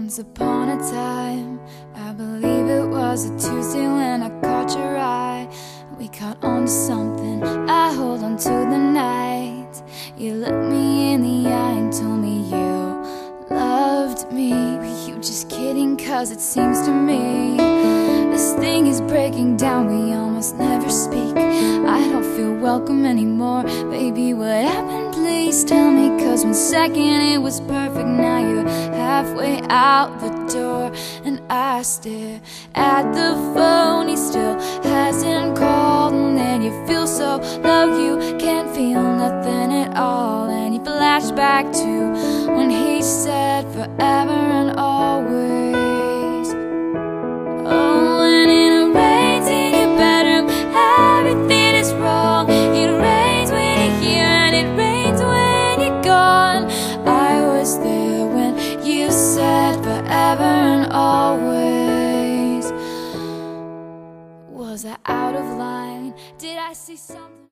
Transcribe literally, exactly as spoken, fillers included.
Once upon a time, I believe it was a Tuesday when I caught your eye. We caught on to something, I hold on to the night. You looked me in the eye and told me you loved me. Were you just kidding? Cause it seems to me this thing is breaking down, we almost never speak. I don't feel welcome anymore. Baby, what happened? Please tell me. Cause one second it was perfect, now you're halfway out the door. And I stare at the phone, he still hasn't called. And then you feel so low, you can't feel nothing at all. And you flash back to when he said forever and always. Oh, and it rains in your bedroom, everything is wrong. It rains when you're here and it rains when you're gone. I was there when you said forever and always. Was I out of line? Did I see something?